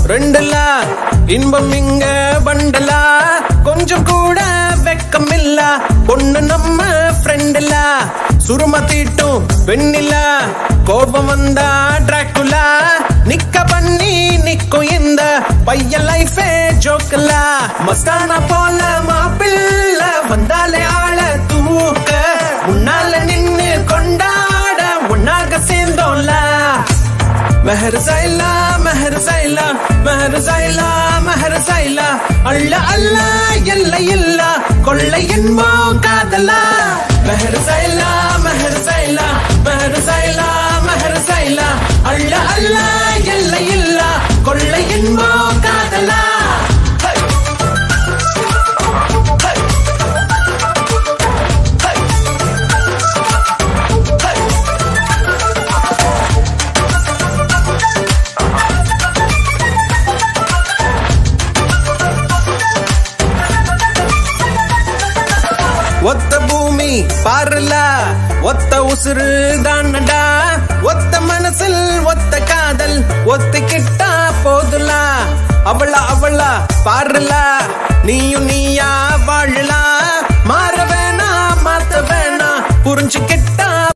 ரெண்டுலா இன்பம் இங்க பண்டலா கொஞ்சம் கூட வெக்கமில்ல பொண்ணு நம்ம ஃப்ரெண்டுல சுரும தீட்டும் வெண்ணிலா கோபம் வந்தா டிராக்குலா நிக்க பண்ணி நிக்கும் இந்த பையன் லைஃபே ஜோக்கலா மஸ்தானா போல மாப்பிள்ள வந்தாலே ஆள தூக்க முன்னால நின்னு கொண்டாட உன்னாக சேர்ந்தோம்ல महर साइला महर साइला महर साइला महर साइला अल्ला अल्ला यल्ला यल्ला कोल्ला यन्मो कादला महर साइला महर साइला महर साइला महर साइला अल्ला अल्ला यल्ला यल्ला कोल्ला यन्मो कादला ஒத்த பூமி பாருல ஒத்த உசுறு தானடா ஒத்த மனசில் ஒத்த காதல் ஒத்துக்கிட்டா போதுலா அவளா அவளா பாருல நீயும் நீயா வாழலாம்